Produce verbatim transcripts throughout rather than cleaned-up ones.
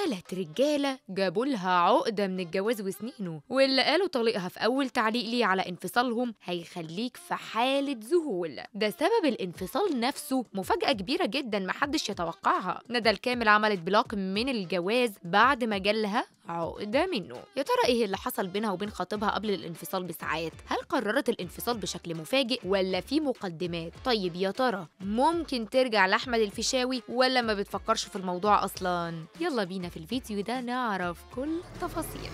تلات رجالة جابوا لها عقدة من الجواز وسنينه، واللي قالوا طليقها في أول تعليق ليه على انفصالهم هيخليك في حالة ذهول. ده سبب الانفصال نفسه مفاجأة كبيرة جدا محدش يتوقعها. ندى الكامل عملت بلوك من الجواز بعد ما جالها عقدة منه. يا ترى ايه اللي حصل بينها وبين خطيبها قبل الانفصال بساعات؟ هل قررت الانفصال بشكل مفاجئ ولا في مقدمات؟ طيب يا ترى ممكن ترجع لأحمد الفيشاوي ولا ما بتفكرش في الموضوع أصلاً؟ يلا بينا في الفيديو ده نعرف كل التفاصيل.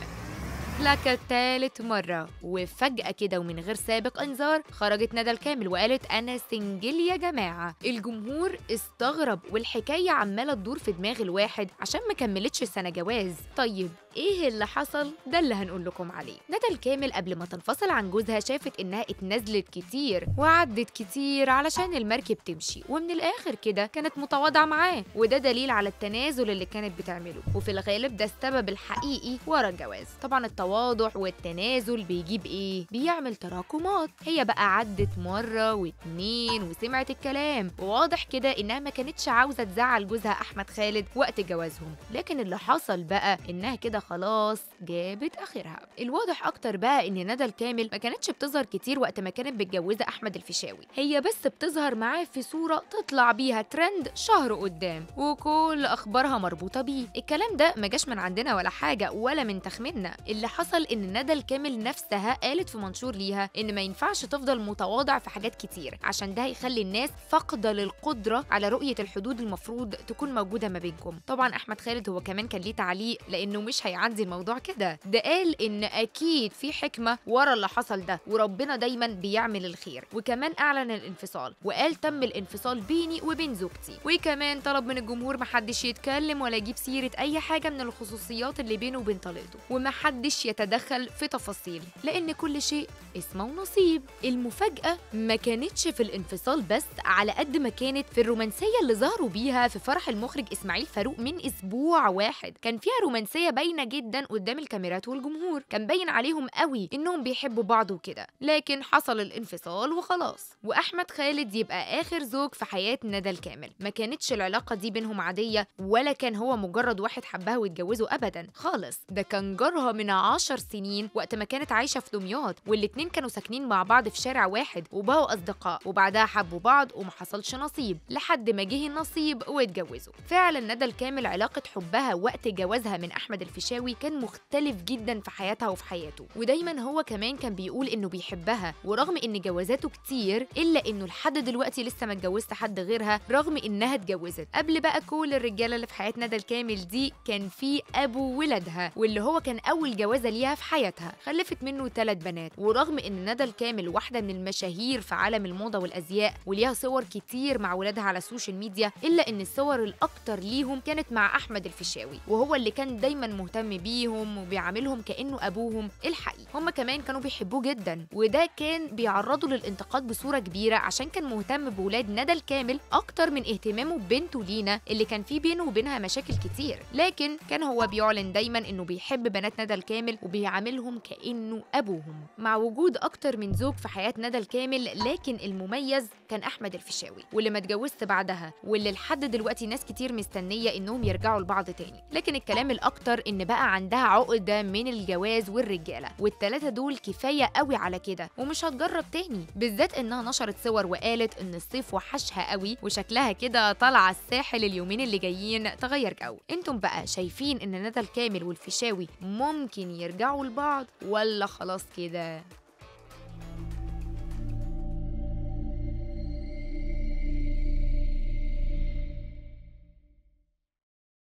لك تالت مرة وفجأة كده ومن غير سابق انذار خرجت ندى الكامل وقالت أنا سنجل يا جماعة. الجمهور استغرب والحكاية عمالة تدور في دماغ الواحد عشان ما كملتش سنة جواز. طيب ايه اللي حصل؟ ده اللي هنقول لكم عليه. ندى الكامل قبل ما تنفصل عن جوزها شافت انها اتنازلت كتير وعدت كتير علشان المركب تمشي، ومن الاخر كده كانت متواضعة معاه، وده دليل على التنازل اللي كانت بتعمله، وفي الغالب ده السبب الحقيقي ورا الجواز. طبعا التواضع والتنازل بيجيب ايه؟ بيعمل تراكمات. هي بقى عدت مرة واتنين وسمعت الكلام، وواضح كده انها ما كانتش عاوزة تزعل جوزها احمد خالد وقت جوازهم، لكن اللي حصل بقى انها كده خلاص جابت اخرها. الواضح اكتر بقى ان ندى الكامل ما كانتش بتظهر كتير وقت ما كانت متجوزة احمد الفيشاوي، هي بس بتظهر معاه في صورة تطلع بيها ترند شهر قدام وكل اخبارها مربوطة بيه. الكلام ده ما جاش من عندنا ولا حاجة ولا من تخميننا. اللي حصل ان ندى الكامل نفسها قالت في منشور ليها ان ما ينفعش تفضل متواضع في حاجات كتير عشان ده هيخلي الناس فاقده للقدره على رؤيه الحدود المفروض تكون موجوده ما بينكم. طبعا احمد خالد هو كمان كان ليه تعليق لانه مش هيعدي الموضوع كده، ده قال ان اكيد في حكمه ورا اللي حصل ده وربنا دايما بيعمل الخير، وكمان اعلن الانفصال وقال تم الانفصال بيني وبين زوجتي، وكمان طلب من الجمهور محدش يتكلم ولا يجيب سيره اي حاجه من الخصوصيات اللي بينه وبين طليقته، ومحدش يتدخل في تفاصيل لأن كل شيء اسمه ونصيب. المفاجأة ما كانتش في الانفصال بس على قد ما كانت في الرومانسية اللي ظهروا بيها في فرح المخرج إسماعيل فاروق من أسبوع واحد. كان فيها رومانسية باينة جدا قدام الكاميرات والجمهور، كان باين عليهم قوي إنهم بيحبوا بعض وكده، لكن حصل الانفصال وخلاص، وأحمد خالد يبقى آخر زوج في حياة ندى الكامل. ما كانتش العلاقة دي بينهم عادية ولا كان هو مجرد واحد حبها واتجوزوا أبدا خالص، ده كان جارها من عشر سنين وقت ما كانت عايشة في دمياط، والاتنين كانوا ساكنين مع بعض في شارع واحد وبقوا أصدقاء، وبعدها حبوا بعض وما حصلش نصيب لحد ما جه النصيب واتجوزوا. فعلا ندى الكامل علاقة حبها وقت جوازها من أحمد الفيشاوي كان مختلف جدا في حياتها وفي حياته، ودايما هو كمان كان بيقول إنه بيحبها، ورغم إن جوازاته كتير إلا إنه لحد دلوقتي لسه ما اتجوزت حد غيرها رغم إنها اتجوزت. قبل بقى كل الرجالة اللي في حياة ندى الكامل دي كان في أبو ولادها، واللي هو كان أول جوازة ليها في حياتها، خلفت منه ثلاث بنات. ورغم ان ندى الكامل واحده من المشاهير في عالم الموضه والازياء وليها صور كتير مع ولادها على السوشيال ميديا، الا ان الصور الاكتر ليهم كانت مع احمد الفيشاوي، وهو اللي كان دايما مهتم بيهم وبيعاملهم كانه ابوهم الحقيقي. هم كمان كانوا بيحبوه جدا، وده كان بيعرضوا للانتقاد بصوره كبيره عشان كان مهتم بولاد ندى الكامل اكتر من اهتمامه ببنته لينا اللي كان في بينه وبينها مشاكل كتير، لكن كان هو بيعلن دايما انه بيحب بنات ندى الكامل وبيعاملهم كأنه أبوهم، مع وجود أكتر من زوج في حياة ندى الكامل. لكن المميز كان أحمد الفيشاوي واللي ما اتجوزت بعدها، واللي لحد دلوقتي ناس كتير مستنية إنهم يرجعوا لبعض تاني. لكن الكلام الأكتر إن بقى عندها عقدة من الجواز والرجالة، والتلاتة دول كفاية قوي على كده ومش هتجرب تاني، بالذات إنها نشرت صور وقالت إن الصيف وحشها قوي وشكلها كده طالعة الساحل اليومين اللي جايين تغير جو. انتم بقى شايفين إن ندى الكامل والفيشاوي ممكن يرجعوا لبعض ولا خلاص كده؟